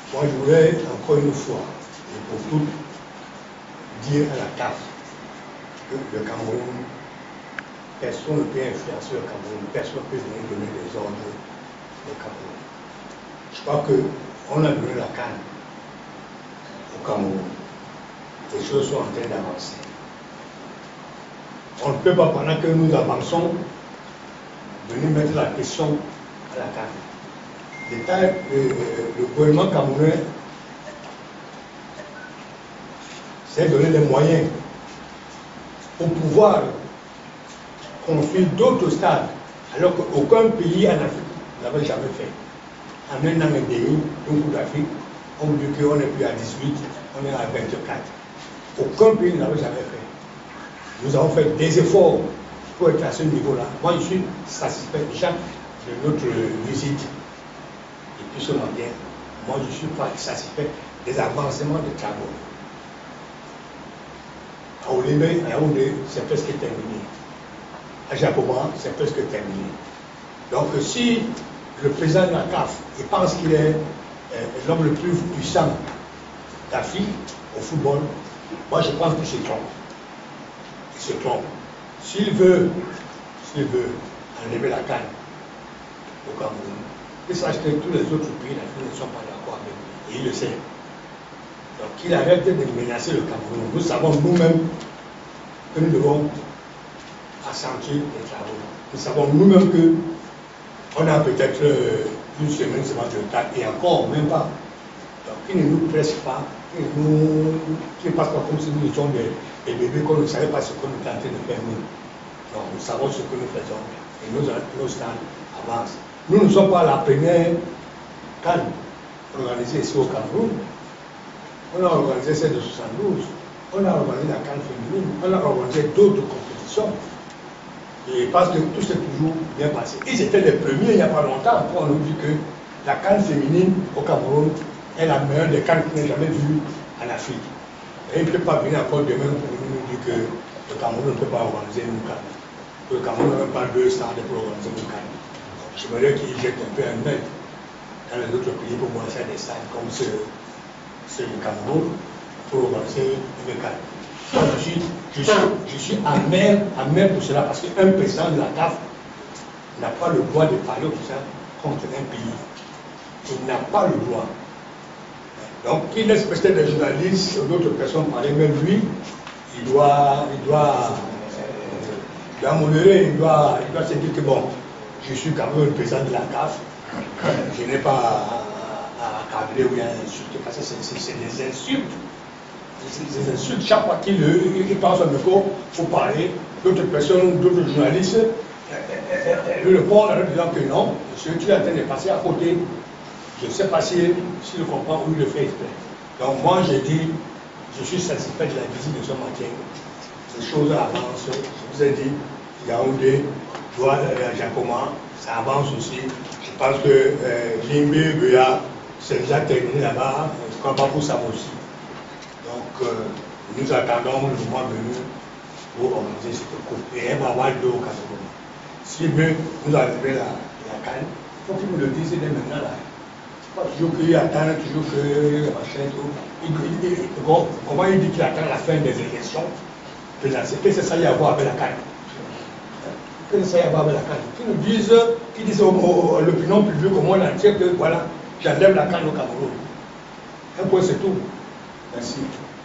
Moi, je voulais encore une fois, et pour toutes, dire à la CAF que le Cameroun, personne ne peut influencer le Cameroun, personne ne peut venir donner des ordres au Cameroun. Je crois qu'on a donné la CAN au Cameroun. Les choses sont en train d'avancer. On ne peut pas, pendant que nous avançons, venir mettre la pression à la CAN. Le gouvernement camerounais s'est donné des moyens pour pouvoir construire d'autres stades, alors qu'aucun pays en Afrique n'avait jamais fait. En un an et demi, un coup d'Afrique, on dit qu'on n'est plus à 18, on est à 24. Aucun pays ne l'avait jamais fait. Nous avons fait des efforts pour être à ce niveau-là. Moi, je suis satisfait déjà de notre visite. Depuis ce matin, moi, je suis pas satisfait des avancements de travaux. À Olébé, à Yaoundé, c'est presque terminé. À Japoma, c'est presque terminé. Donc, si le président de la CAF il pense qu'il est l'homme le plus puissant d'Afrique au football, moi, je pense qu'il se trompe. Il se trompe. S'il veut enlever la canne au Cameroun, il sache que tous les autres pays d'Afrique ne sont pas d'accord avec lui. Et il le sait. Donc qu'il arrête de menacer le Cameroun. Nous savons nous-mêmes que nous devons accentuer les travaux. Nous savons nous-mêmes qu'on a peut-être une semaine seulement de retard et encore, même pas. Donc qu'il ne nous presse pas, qu'il ne passe pas comme si nous étions des bébés qu'on ne savait pas ce qu'on est en train de faire nous. Donc nous savons ce que nous faisons et nos stades avancent. Nous ne sommes pas la première CAN organisée ici au Cameroun. On a organisé celle de 72, on a organisé la CAN féminine, on a organisé d'autres compétitions. Et parce que tout s'est toujours bien passé. Ils étaient les premiers il n'y a pas longtemps pour nous dire que la CAN féminine au Cameroun est la meilleure des CAN qu'on ait jamais vues en Afrique. Et il ne peut pas venir encore demain pour nous dire que le Cameroun ne peut pas organiser une CAN. Le Cameroun n'a même pas 2 stades pour organiser une CAN. J'aimerais qu'ils jettent un peu un œil dans les autres pays pour voir ça des stades comme c'est le Cameroun pour organiser une CAN. Je suis amer pour cela parce qu'un président de la CAF n'a pas le droit de parler comme ça contre un pays. Il n'a pas le droit. Donc, qu'il laisse peut-être des journalistes ou d'autres personnes parler, mais lui, il doit modérer, il doit se dire que bon, je suis quand même le président de la CAF, je n'ai pas à accabler ou à insulter, parce que c'est des insultes. Des insultes. Chaque fois qu'il passe au micro pour parler, d'autres personnes, d'autres journalistes lui répondent en disant que non, ce qui est en train de passer à côté, je ne sais pas s'il le comprend ou il le fait exprès. Donc moi j'ai dit, je suis satisfait de la visite de ce matin. Les choses avancent. Je vous ai dit, Yaoundé, Douala, Japoma, ça avance aussi. Je pense que Limbe, Buya, c'est déjà terminé là-bas. Je ne crois pas pour ça aussi. Donc nous attendons le moment venu pour organiser cette coupe. Et elle va avoir l'eau au Cameroun. S'il veut nous arriver la canne, il faut qu'il nous le dise dès maintenant là. Pas toujours qu'il attend, toujours que machin, tout. Comment il dit qu'il attend la fin des élections? Qu'est-ce que ça y a à voir avec la CAN? Qu'est-ce que ça y a à voir avec la CAN? Qu'ils disent à l'opinion publique au monde entier que voilà, j'enlève la CAN au Cameroun. Un point c'est tout. Merci.